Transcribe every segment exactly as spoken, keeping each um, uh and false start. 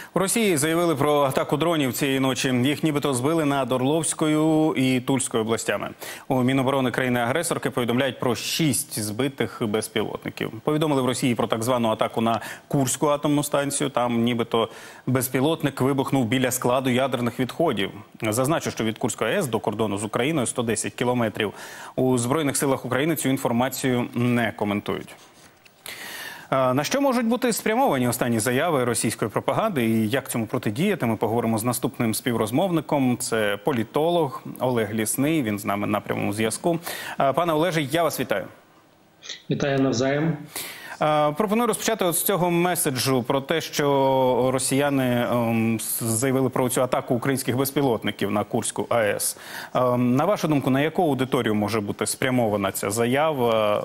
У Росії заявили про атаку дронів цієї ночі. Їх нібито збили над Орловською і Тульською областями. У Міноборони країни-агресорки повідомляють про шість збитих безпілотників. Повідомили в Росії про так звану атаку на Курську атомну станцію. Там нібито безпілотник вибухнув біля складу ядерних відходів. Зазначу, що від Курської АЕС до кордону з Україною сто десять кілометрів. У Збройних силах України цю інформацію не коментують. На що можуть бути спрямовані останні заяви російської пропаганди і як цьому протидіяти, ми поговоримо з наступним співрозмовником. Це політолог Олег Лісний, він з нами на прямому зв'язку. Пане Олеже, я вас вітаю. Вітаю навзаєм. Пропоную розпочати от з цього меседжу про те, що росіяни заявили про цю атаку українських безпілотників на Курську АЕС. На вашу думку, на яку аудиторію може бути спрямована ця заява?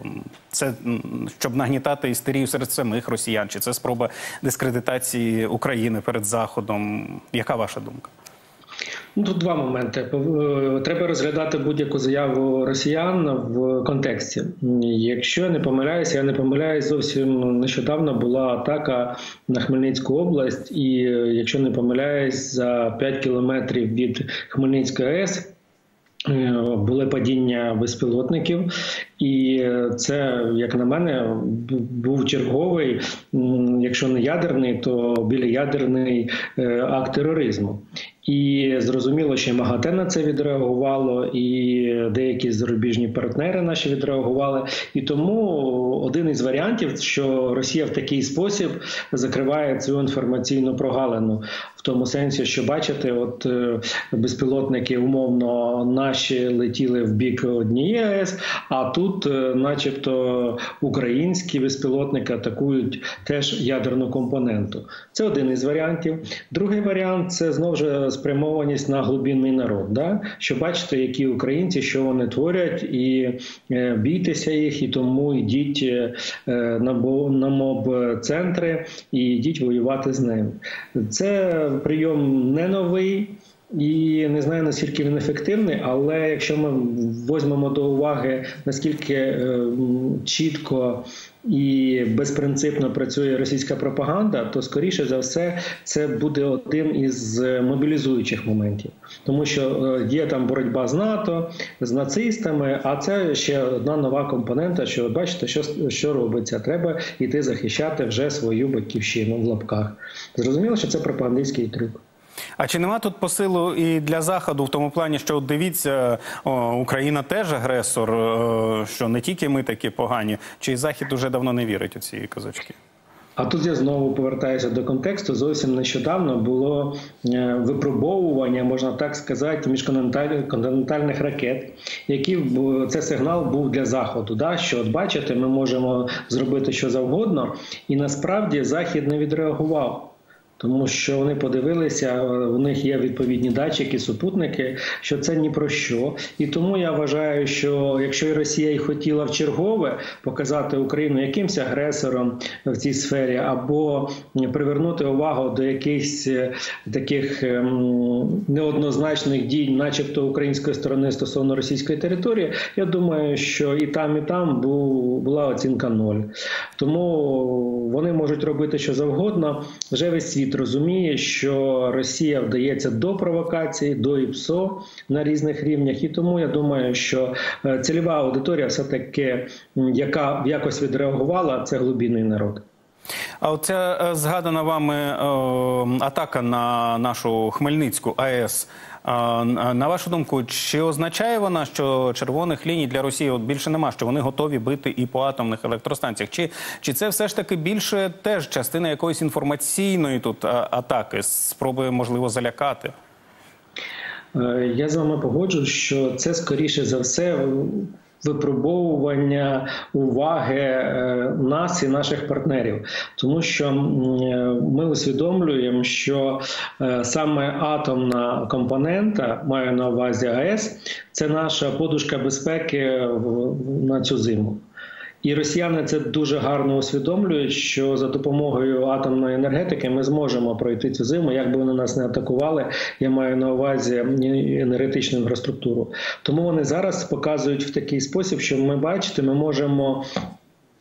Це щоб нагнітати істерію серед самих росіян? Чи це спроба дискредитації України перед Заходом? Яка ваша думка? Ну, тут два моменти. Треба розглядати будь-яку заяву росіян в контексті. Якщо я не помиляюся, я не помиляюсь, зовсім нещодавно була атака на Хмельницьку область, і якщо не помиляюсь, за п'ять кілометрів від Хмельницької АЕС були падіння безпілотників, і це, як на мене, був черговий, якщо не ядерний, то біляядерний акт тероризму. І зрозуміло, що МАГАТЕ на це відреагувало, і деякі зарубіжні партнери наші відреагували. І тому один із варіантів, що Росія в такий спосіб закриває цю інформаційну прогалину. В тому сенсі, що, бачите, от безпілотники умовно наші летіли в бік однієї АЕС, а тут начебто українські безпілотники атакують теж ядерну компоненту. Це один із варіантів. Другий варіант – це знову ж спрямованість на глибинний народ. Да? Що бачите, які українці, що вони творять, і е, бійтеся їх, і тому йдіть е, на, на моб-центри і йдіть воювати з ними. Це прийом не новий. І не знаю, наскільки він ефективний, але якщо ми візьмемо до уваги, наскільки е, чітко і безпринципно працює російська пропаганда, то, скоріше за все, це буде один із мобілізуючих моментів. Тому що є там боротьба з НАТО, з нацистами, а це ще одна нова компонента, що ви бачите, що, що робиться. Треба йти захищати вже свою батьківщину в лапках. Зрозуміло, що це пропагандистський трюк. А чи нема тут посилу і для Заходу в тому плані, що, дивіться, о, Україна теж агресор, о, що не тільки ми такі погані, чи Захід уже давно не вірить у ці казочки? А тут я знову повертаюся до контексту. Зовсім нещодавно було випробовування, можна так сказати, міжконтинентальних ракет, які це сигнал був для Заходу. Да? Що, от бачите, ми можемо зробити що завгодно, і насправді Захід не відреагував. Тому що вони подивилися, у них є відповідні датчики, супутники, що це ні про що. І тому я вважаю, що якщо і Росія і хотіла вчергове показати Україну якимось агресором в цій сфері, або привернути увагу до якихось таких неоднозначних дій, начебто української сторони стосовно російської території, я думаю, що і там, і там була оцінка ноль. Тому вони можуть робити що завгодно. Вже весь світ розуміє, що Росія вдається до провокації, до ІПСО на різних рівнях. І тому я думаю, що цільова аудиторія все-таки, яка якось відреагувала, це глибинний народ. А оця згадана вами атака на нашу Хмельницьку АЕС, на вашу думку, чи означає вона, що червоних ліній для Росії от більше нема, що вони готові бити і по атомних електростанціях? Чи, чи це все ж таки більше теж частина якоїсь інформаційної тут атаки, спроби, можливо, залякати? Я з вами погоджуюсь, що це, скоріше за все, випробовування уваги нас і наших партнерів. Тому що ми усвідомлюємо, що саме атомна компонента, маю на увазі АЕС, це наша подушка безпеки на цю зиму. І росіяни це дуже гарно усвідомлюють, що за допомогою атомної енергетики ми зможемо пройти цю зиму, як би вони нас не атакували, я маю на увазі енергетичну інфраструктуру. Тому вони зараз показують в такий спосіб, що ми, бачите, ми можемо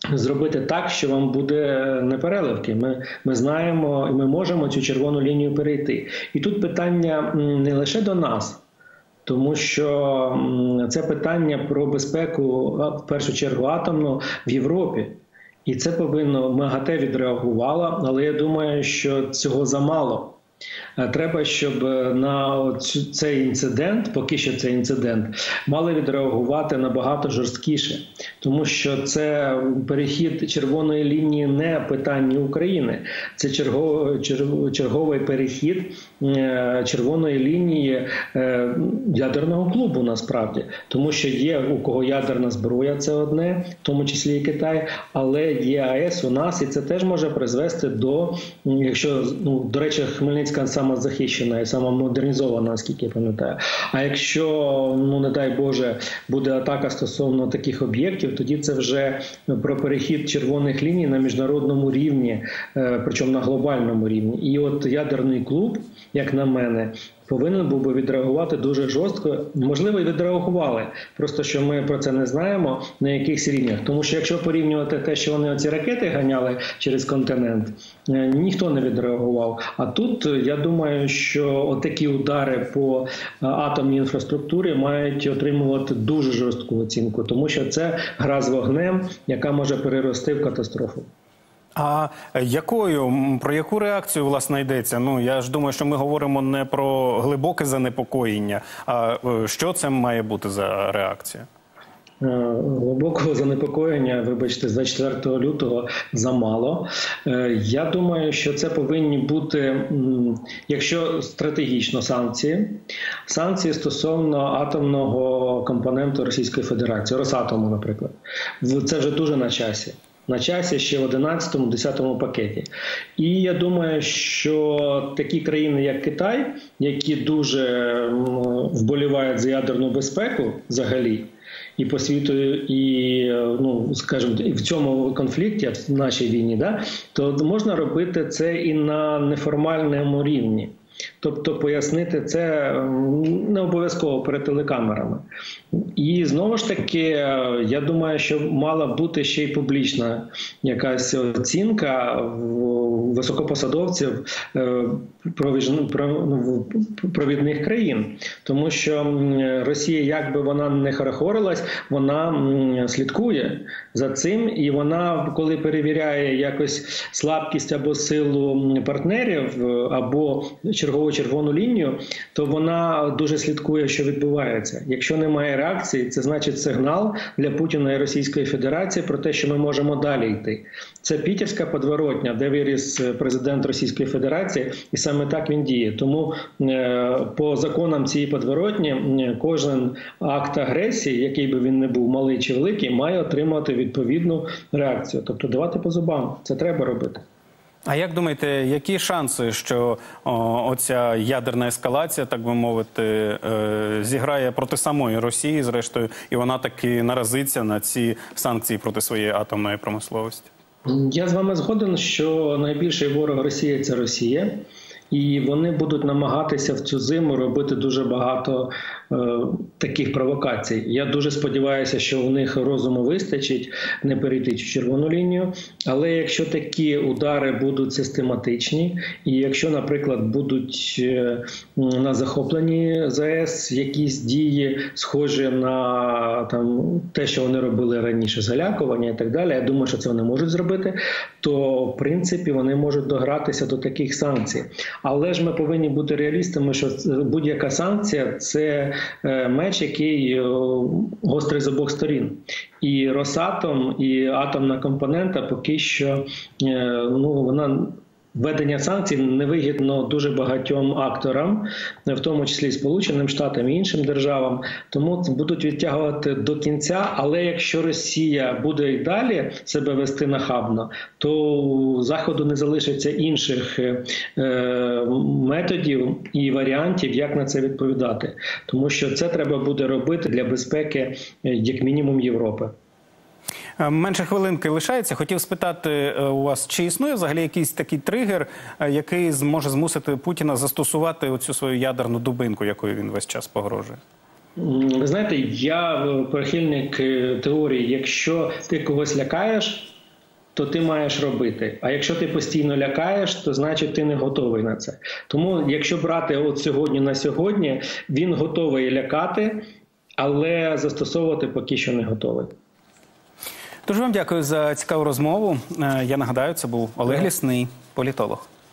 зробити так, що вам буде непереливки. Ми, ми знаємо і ми можемо цю червону лінію перейти. І тут питання не лише до нас, тому що це питання про безпеку, в першу чергу, атомну в Європі. І це повинно, МАГАТЕ відреагувала, але я думаю, що цього замало. Треба, щоб на цей інцидент, поки що цей інцидент, мали відреагувати набагато жорсткіше. Тому що це перехід червоної лінії не питання України. Це черговий, черговий перехід червоної лінії ядерного клубу насправді. Тому що є у кого ядерна зброя, це одне, в тому числі і Китай, але є АЕС у нас, і це теж може призвести до, якщо, ну, до речі, Хмельницька самозахищена і самомодернізована, наскільки я пам'ятаю. А якщо, ну не дай Боже, буде атака стосовно таких об'єктів, тоді це вже про перехід червоних ліній на міжнародному рівні, причому на глобальному рівні. І от ядерний клуб, як на мене, повинен був би відреагувати дуже жорстко. Можливо, і відреагували. Просто, що ми про це не знаємо на якихось рівнях. Тому що якщо порівнювати те, що вони оці ракети ганяли через континент, ніхто не відреагував. А тут, я думаю, що отакі удари по атомній інфраструктурі мають отримувати дуже жорстку оцінку. Тому що це гра з вогнем, яка може перерости в катастрофу. А якою, про яку реакцію, власне, йдеться? Ну, я ж думаю, що ми говоримо не про глибоке занепокоєння, а що це має бути за реакція? Глибокого занепокоєння, вибачте, з двадцять четвертого лютого замало. Я думаю, що це повинні бути, якщо стратегічно, санкції. Санкції стосовно атомного компоненту Російської Федерації, Росатому, наприклад. Це вже дуже на часі. На часі ще в одинадцятому-десятому пакеті. І я думаю, що такі країни, як Китай, які дуже вболівають за ядерну безпеку взагалі, і по світу, і, ну, скажімо, і в цьому конфлікті, в нашій війні, да, то можна робити це і на неформальному рівні. Тобто пояснити це не обов'язково перед телекамерами. І знову ж таки, я думаю, що мала бути ще й публічна якась оцінка високопосадовців провідних країн. Тому що Росія, як би вона не хорохорилась, вона слідкує за цим. І вона, коли перевіряє якось слабкість або силу партнерів, або чергову червону лінію, то вона дуже слідкує, що відбувається. Якщо немає реакції, це значить сигнал для Путіна і Російської Федерації про те, що ми можемо далі йти. Це Пітерська подворотня, де виріс президент Російської Федерації, і саме так він діє. Тому е, по законам цієї подворотні кожен акт агресії, який би він не був, малий чи великий, має отримати відповідну реакцію. Тобто давати по зубам. Це треба робити. А як думаєте, які шанси, що о, оця ядерна ескалація, так би мовити, е, зіграє проти самої Росії, зрештою, і вона таки наразиться на ці санкції проти своєї атомної промисловості? Я з вами згоден, що найбільший ворог Росії – це Росія. І вони будуть намагатися в цю зиму робити дуже багато е, таких провокацій. Я дуже сподіваюся, що у них розуму вистачить не перейти цю червону лінію. Але якщо такі удари будуть систематичні, і якщо, наприклад, будуть е, на захопленні ЗАЕС якісь дії, схожі на там, те, що вони робили раніше, залякування і так далі, я думаю, що це вони можуть зробити, то, в принципі, вони можуть догратися до таких санкцій. Але ж ми повинні бути реалістами, що будь-яка санкція – це меч, який гострий з обох сторін. І Росатом, і атомна компонента поки що, ну, вона... Введення санкцій невигідно дуже багатьом акторам, в тому числі Сполученим Штатам і іншим державам, тому будуть відтягувати до кінця. Але якщо Росія буде і далі себе вести нахабно, то у Заходу не залишиться інших е, методів і варіантів, як на це відповідати. Тому що це треба буде робити для безпеки, як мінімум, Європи. Менше хвилинки лишається. Хотів спитати у вас, чи існує взагалі якийсь такий тригер, який зможе змусити Путіна застосувати оцю свою ядерну дубинку, якою він весь час погрожує? Ви знаєте, я прихильник теорії, якщо ти когось лякаєш, то ти маєш робити. А якщо ти постійно лякаєш, то значить ти не готовий на це. Тому, якщо брати от сьогодні на сьогодні, він готовий лякати, але застосовувати поки що не готовий. Дуже вам дякую за цікаву розмову. Я нагадаю, це був Олег Лісний, політолог.